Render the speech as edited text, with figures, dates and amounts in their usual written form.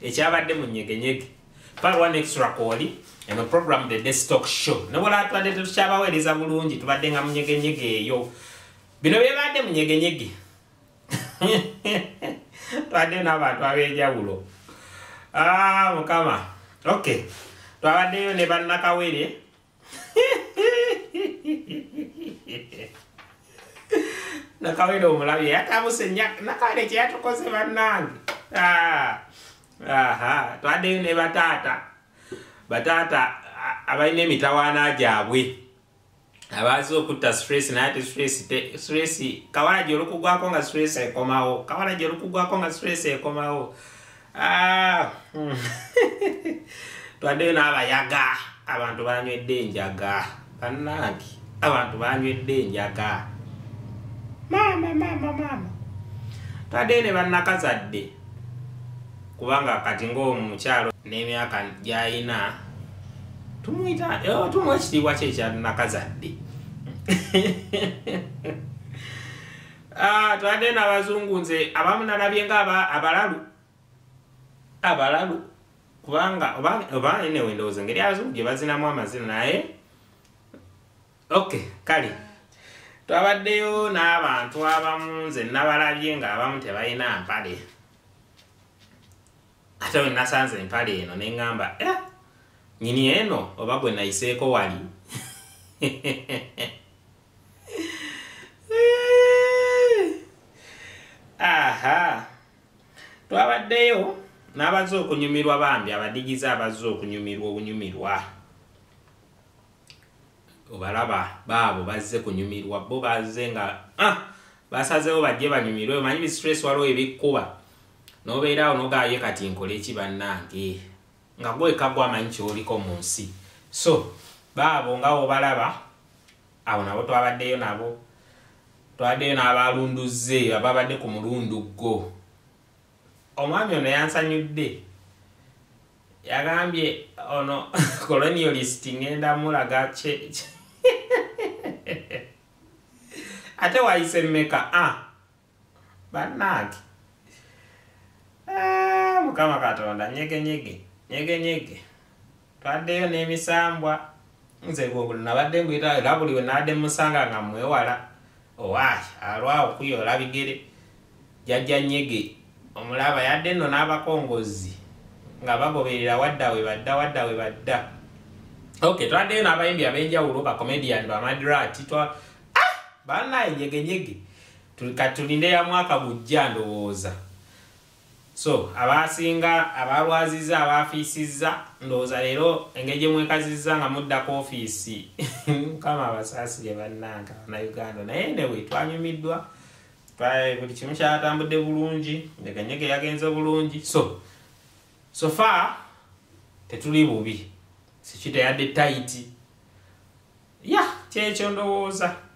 ekyabadde mu Nyege part 1 extra call eno program the desktop show nebola twadde tukyabaweereza bulungi tubadde nga mu Nyege eyo bino byebadde mu Nyege twadde n'abantu Abenjawulo mukama okay twabaddeyo ne bannakawere nakawere omulabi yatabuse nakawere kyeyatukoze bannange twaddeyo ne bataata abalina emitawaana gyabwe abazi okutta stress naye stress kawalaji olukugwako nga stress ekomawo twaddeyo n'abayaga abantu banywedde enjaga bannange abantu banywedde enjaga mama twaddeyo ne bannakazadde kubanga kati ng'omukyalo n'emyaka gy'ayina tumuwa ekitiibwa kye ekya nakazadde twaddeyo n'abazungu nze abamu nalabye nga abalalu kubanga oba enewe ndowooza ngeri abazungu gye bazinamu amazina naye okay kale twabaddeyo n'abantu abamu nze nabalabye nga abamu tebalina mpale ate we nasanze empale eno neŋŋamba nyini eno oba gwe nayiseeko wali twabaddeyo n'abazze okunyumirwa bambi abadigize abazze okunyumirwa obunyumirwa obalaba baabo bazze kunyumirwa bo bazze nga basazeewo bajje banyumirwe omanyi bistress waliwo ebikkuba n'obeerawo n'ogaaye kati nkole eki bannange nga gwekagwa amanyi kyoliko mu nsi so baabo nga obalaba abo nabo twabaddeyo n'abalunduze ababadde ku mulundu ggo omwami ono yansanyudde yagambye ono colonialist ngenda mulaga ate wayise mmeka bannange mukama katonda nyege twaddeyo n'emisambwa nze nabadde ngwita era buli we nabadde musanga nga mwewala owaayi alwawo kuyola bigere jajja Nyege omulaba yadde nno n'abakongozi nga bagoberera wadda we badda okay twaddeyo n'abayimbi Abenjawulo bakomedian bamadrati bannaye Nyege tulinde ya mwaka gujja ndowooza so abasinga abalwaziza abafiisizza ndowooza leero engeri gye mwekazizza nga muddako ofiisi mukama abasaasire bannange Uganda naye newe twanyumiddwa buli kimu kyatambudde bulungi Nyege yagenze bulungi so far tetuli bubi sikiteyadde taiti kyekyo ndowooza